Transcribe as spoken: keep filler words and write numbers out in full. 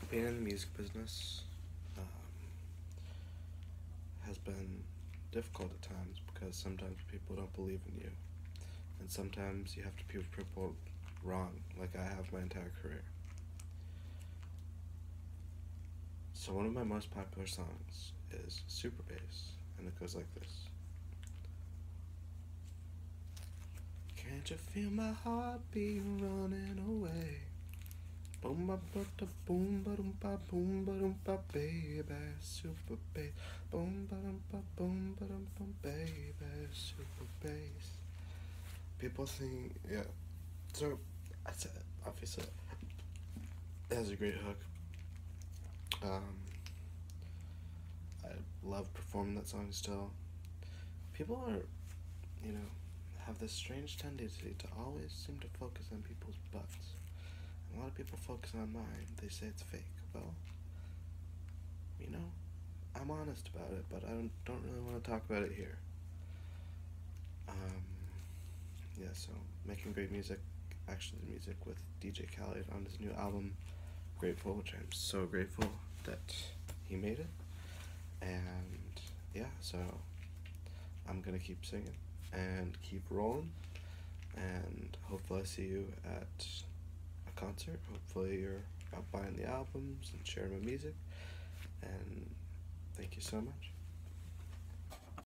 Being in the music business um, has been difficult at times because sometimes people don't believe in you, and sometimes you have to prove people wrong, like I have my entire career. So one of my most popular songs is Super Bass, and it goes like this. Can't you feel my heartbeat running away? Boom ba ba da boom ba dum ba boom ba dum ba baby, super bass. Boom ba dum ba boom ba dum ba baby, super bass. People think, yeah. So I said, obviously, it has a great hook. Um, I love performing that song still. People are, you know, have this strange tendency to always seem to focus on people's butts. A lot of people focus on mine. They say it's fake. Well, you know, I'm honest about it, but I don't don't really want to talk about it here. Um, yeah, so making great music, actually music with D J Khaled on his new album, Grateful, which I'm so grateful that he made it. And yeah, so I'm gonna keep singing and keep rolling, and hopefully I see you at a concert. Hopefully you're out buying the albums and sharing my music. And thank you so much.